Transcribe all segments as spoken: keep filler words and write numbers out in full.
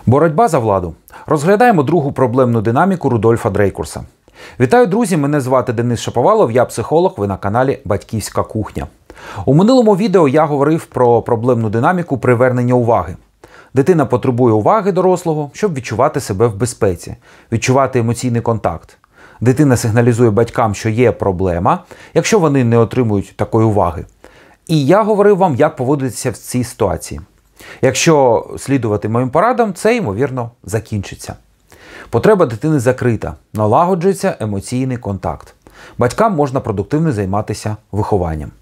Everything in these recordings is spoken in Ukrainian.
Боротьба за владу. Розглядаємо другу проблемну динаміку Рудольфа Дрейкурса. Вітаю, друзі! Мене звати Денис Шаповалов, я психолог, ви на каналі Батьківська кухня. У минулому відео я говорив про проблемну динаміку привернення уваги. Дитина потребує уваги дорослого, щоб відчувати себе в безпеці, відчувати емоційний контакт. Дитина сигналізує батькам, що є проблема, якщо вони не отримують такої уваги. І я говорив вам, як поводитися в цій ситуації. Якщо слідувати моїм порадам, це, ймовірно, закінчиться. Потреба дитини закрита, налагоджується емоційний контакт. Батькам можна продуктивно займатися вихованням.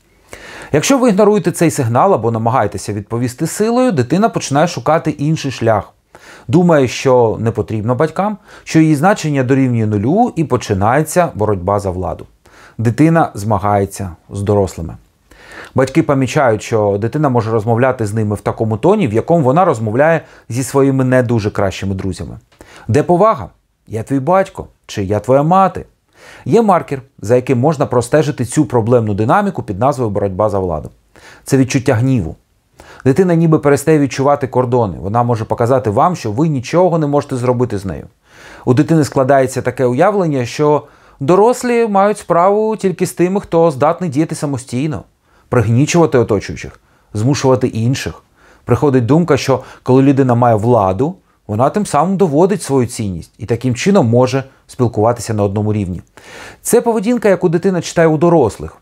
Якщо ви ігноруєте цей сигнал або намагаєтеся відповісти силою, дитина починає шукати інший шлях. Думає, що не потрібно батькам, що її значення дорівнює нулю і починається боротьба за владу. Дитина змагається з дорослими. Батьки помічають, що дитина може розмовляти з ними в такому тоні, в якому вона розмовляє зі своїми не дуже кращими друзями. Де повага? Я твій батько чи я твоя мати? Є маркер, за яким можна простежити цю проблемну динаміку під назвою «боротьба за владу». Це відчуття гніву. Дитина ніби перестає відчувати кордони. Вона може показати вам, що ви нічого не можете зробити з нею. У дитини складається таке уявлення, що дорослі мають справу тільки з тими, хто здатний діяти самостійно, пригнічувати оточуючих, змушувати інших. Приходить думка, що коли людина має владу, вона тим самим доводить свою цінність і таким чином може спілкуватися на одному рівні. Це поведінка, яку дитина читає у дорослих.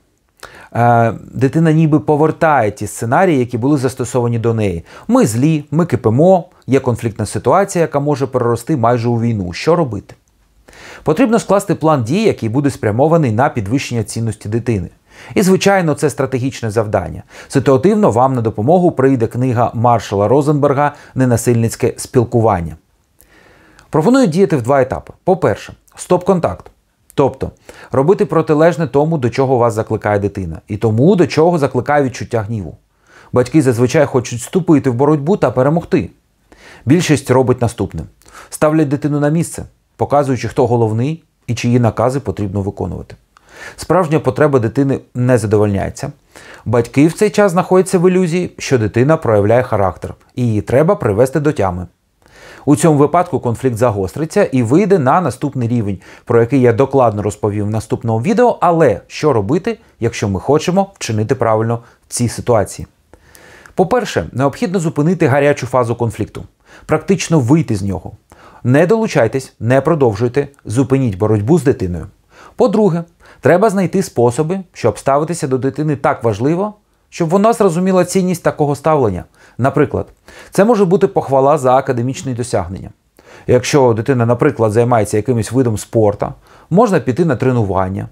Е, дитина ніби повертає ті сценарії, які були застосовані до неї. Ми злі, ми кипимо, є конфліктна ситуація, яка може перерости майже у війну. Що робити? Потрібно скласти план дій, який буде спрямований на підвищення цінності дитини. І, звичайно, це стратегічне завдання. Ситуативно вам на допомогу прийде книга Маршала Розенберга «Ненасильницьке спілкування». Пропоную діяти в два етапи. По-перше, стоп-контакт. Тобто, робити протилежне тому, до чого вас закликає дитина. І тому, до чого закликає відчуття гніву. Батьки зазвичай хочуть вступити в боротьбу та перемогти. Більшість робить наступне. Ставлять дитину на місце, показуючи, хто головний і чиї накази потрібно виконувати. Справжня потреба дитини не задовольняється. Батьки в цей час знаходяться в ілюзії, що дитина проявляє характер, і її треба привести до тями. У цьому випадку конфлікт загостриться і вийде на наступний рівень, про який я докладно розповім в наступному відео, але що робити, якщо ми хочемо вчинити правильно в цій ситуації? По-перше, необхідно зупинити гарячу фазу конфлікту, практично вийти з нього. Не долучайтесь, не продовжуйте, зупиніть боротьбу з дитиною. По-друге, треба знайти способи, щоб ставитися до дитини так важливо, щоб вона зрозуміла цінність такого ставлення. Наприклад, це може бути похвала за академічні досягнення. Якщо дитина, наприклад, займається якимось видом спорту, можна піти на тренування.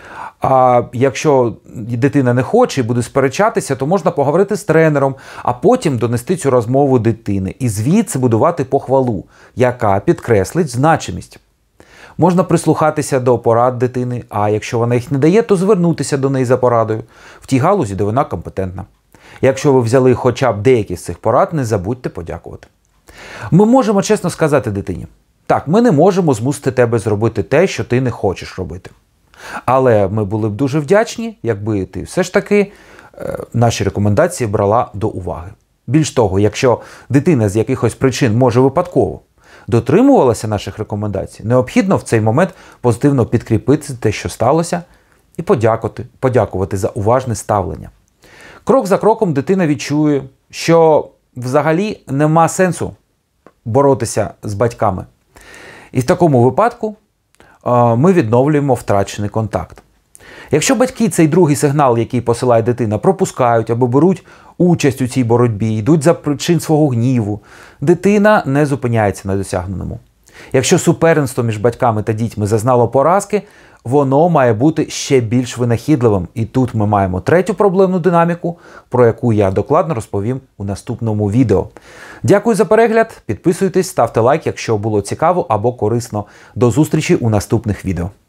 А якщо дитина не хоче і буде сперечатися, то можна поговорити з тренером, а потім донести цю розмову дитини і звідси будувати похвалу, яка підкреслить значимість. Можна прислухатися до порад дитини, а якщо вона їх не дає, то звернутися до неї за порадою в тій галузі, де вона компетентна. Якщо ви взяли хоча б деякі з цих порад, не забудьте подякувати. Ми можемо чесно сказати дитині: так, ми не можемо змусити тебе зробити те, що ти не хочеш робити. Але ми були б дуже вдячні, якби ти все ж таки е, наші рекомендації брала до уваги. Більш того, якщо дитина з якихось причин, може випадково, дотримувалася наших рекомендацій, необхідно в цей момент позитивно підкріпити те, що сталося, і подякувати, подякувати за уважне ставлення. Крок за кроком дитина відчує, що взагалі нема сенсу боротися з батьками. І в такому випадку е, ми відновлюємо втрачений контакт. Якщо батьки цей другий сигнал, який посилає дитина, пропускають або беруть участь у цій боротьбі, йдуть за причин свого гніву, дитина не зупиняється на досягненому. Якщо суперництво між батьками та дітьми зазнало поразки, воно має бути ще більш винахідливим. І тут ми маємо третю проблемну динаміку, про яку я докладно розповім у наступному відео. Дякую за перегляд, підписуйтесь, ставте лайк, якщо було цікаво або корисно. До зустрічі у наступних відео.